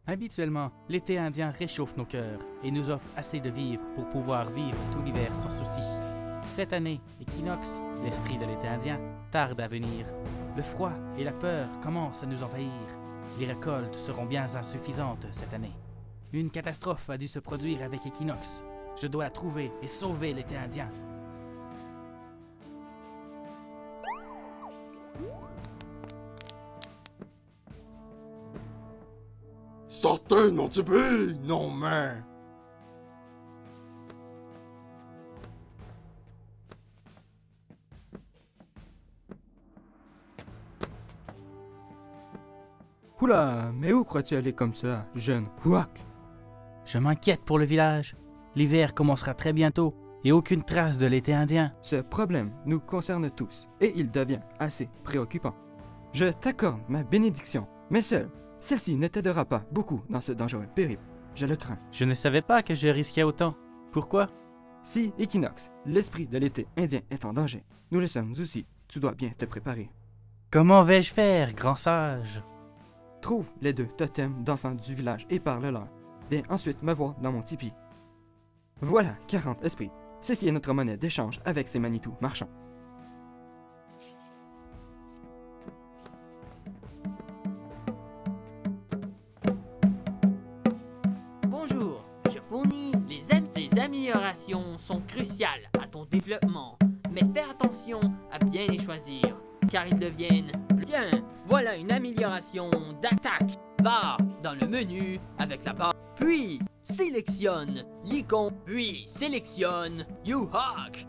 Habituellement, l'été indien réchauffe nos cœurs et nous offre assez de vivres pour pouvoir vivre tout l'hiver sans souci. Cette année, équinoxe, l'esprit de l'été indien, tarde à venir. Le froid et la peur commencent à nous envahir. Les récoltes seront bien insuffisantes cette année. Une catastrophe a dû se produire avec Equinox. Je dois trouver et sauver l'été indien. Sortez de mon tipi! Non, mais... Oula, mais où crois-tu aller comme ça, jeune Houak? Je m'inquiète pour le village. L'hiver commencera très bientôt et aucune trace de l'été indien. Ce problème nous concerne tous et il devient assez préoccupant. Je t'accorde ma bénédiction, mais seule, celle-ci ne t'aidera pas beaucoup dans ce dangereux périple. Je le crains. Je ne savais pas que je risquais autant. Pourquoi? Si Equinox, l'esprit de l'été indien, est en danger, nous le sommes aussi. Tu dois bien te préparer. Comment vais-je faire, grand sage? Trouve les 2 totems d'encens du village et parle-leur. Viens ensuite me voir dans mon tipi. Voilà 40 esprits. Ceci est notre monnaie d'échange avec ces Manitou marchands. Bonjour, je fournis ces améliorations sont cruciales à ton développement, mais fais attention à bien les choisir, car ils deviennent... Tiens, voilà une amélioration d'attaque. Va dans le menu avec la barre, puis sélectionne l'icône, puis sélectionne U-Hawk.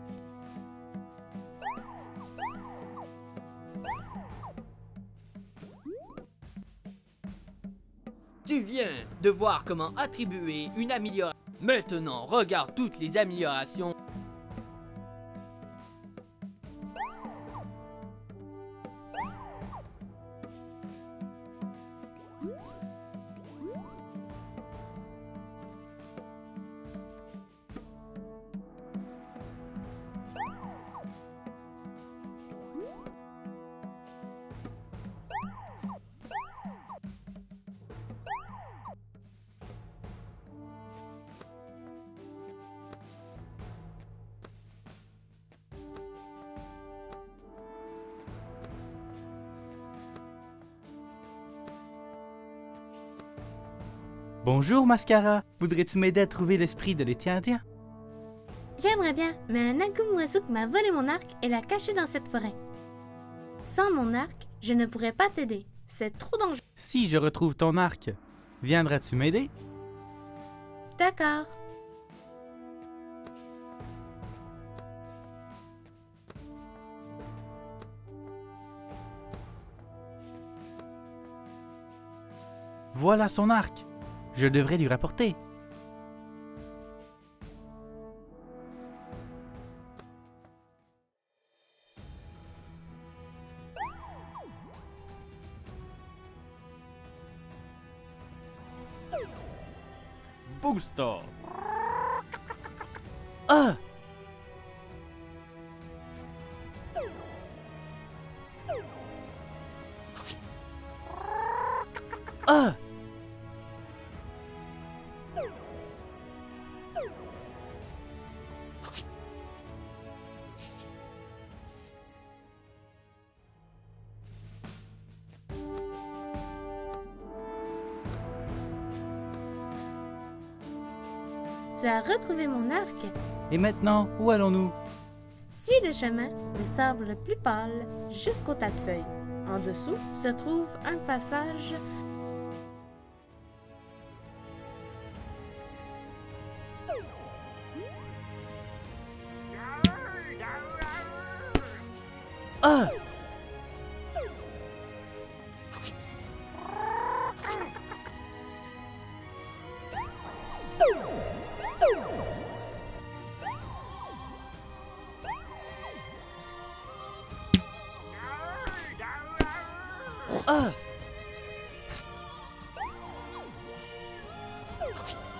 Tu viens de voir comment attribuer une amélioration. Maintenant, regarde toutes les améliorations. Bonjour, Mascara. Voudrais-tu m'aider à trouver l'esprit de l'été indien? J'aimerais bien, mais un Agumwazuk m'a volé mon arc et l'a caché dans cette forêt. Sans mon arc, je ne pourrais pas t'aider. C'est trop dangereux. Si je retrouve ton arc, viendras-tu m'aider? D'accord. Voilà son arc. Je devrais lui rapporter. Booster. Ah! Ah! Tu as retrouvé mon arc. Et maintenant, où allons-nous? Suis le chemin de sable le plus pâle jusqu'au tas de feuilles. En dessous se trouve un passage. Ah! Ah!